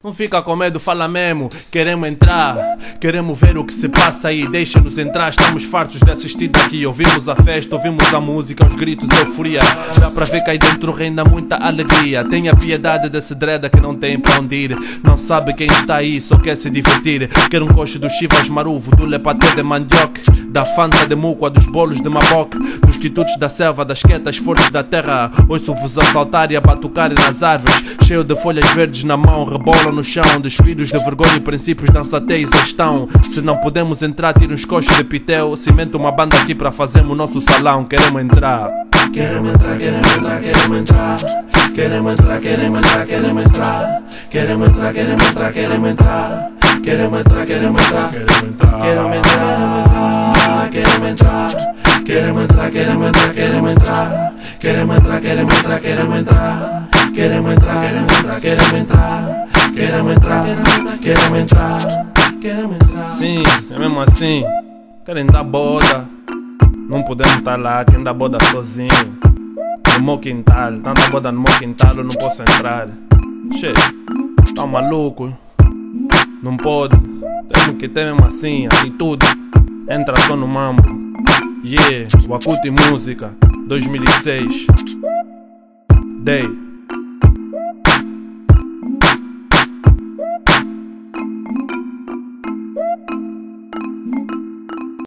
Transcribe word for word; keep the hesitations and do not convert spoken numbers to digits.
Não fica com medo, fala mesmo, queremos entrar. Queremos ver o que se passa aí, deixa-nos entrar. Estamos fartos de assistir daqui. Ouvimos a festa, ouvimos a música, os gritos, euforia. Dá pra ver que aí dentro reina muita alegria. Tenha piedade desse dreda que não tem pra onde ir. Não sabe quem está aí, só quer se divertir. Quer um coche do Chivas Maruvo, do Lepatê de Mandioque, da Fanta de Mucoa, dos bolos de Maboque, dos quitutes da selva, das quietas fortes da terra. Ouço-vos assaltar e a batucarem nas árvores, cheio de folhas verdes na mão, rebolam no chão, despidos de vergonha e princípios dançateiros estão. Se não podemos entrar, tira uns coches de pitel, cimenta uma banda aqui para fazermos o nosso salão. Queremos entrar. Queremos entrar, queremos entrar, queremos entrar. Queremos entrar, queremos entrar, queremos entrar. Queremos entrar, queremos entrar, queremos entrar. Queremos entrar, queremos entrar, queremos entrar. Queremos entrar, queremos entrar. Queremos entrar, queremos entrar, queremos entrar. Queremos entrar, queremos entrar, queremos entrar. Queremos entrar, queremos entrar, queremos entrar. Queremos entrar, queremos entrar, queremos entrar. Sim, é mesmo assim. Querem dar boda, não podemos estar lá. Quem dá boda sozinho, no meu quintal. Tanta boda no meu quintal, eu não posso entrar. Che, tá maluco? Não pode. Temos que ter mesmo assim, atitude. Entra só no mambo. Yeah, Wakuti Música dois mil e seis. Day.